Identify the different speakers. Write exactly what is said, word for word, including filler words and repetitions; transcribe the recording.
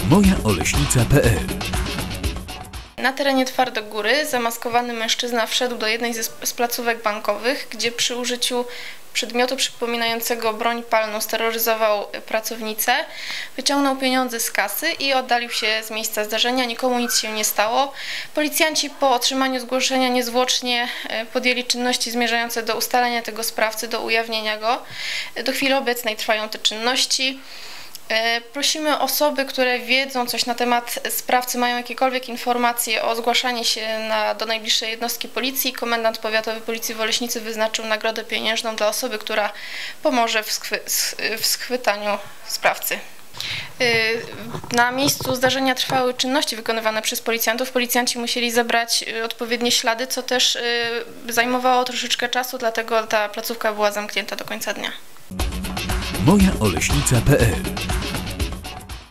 Speaker 1: moja oleśnica kropka pe el.
Speaker 2: Na terenie Twardogóry zamaskowany mężczyzna wszedł do jednej z, z placówek bankowych, gdzie przy użyciu przedmiotu przypominającego broń palną steroryzował pracownicę, wyciągnął pieniądze z kasy i oddalił się z miejsca zdarzenia. Nikomu nic się nie stało. Policjanci po otrzymaniu zgłoszenia niezwłocznie podjęli czynności zmierzające do ustalenia tego sprawcy, do ujawnienia go. Do chwili obecnej trwają te czynności. Prosimy osoby, które wiedzą coś na temat sprawcy, mają jakiekolwiek informacje, o zgłaszanie się na, do najbliższej jednostki policji. Komendant Powiatowy Policji w Oleśnicy wyznaczył nagrodę pieniężną dla osoby, która pomoże w, schwy, w schwytaniu sprawcy. Na miejscu zdarzenia trwały czynności wykonywane przez policjantów. Policjanci musieli zebrać odpowiednie ślady, co też zajmowało troszeczkę czasu, dlatego ta placówka była zamknięta do końca dnia.
Speaker 1: moja oleśnica kropka pe el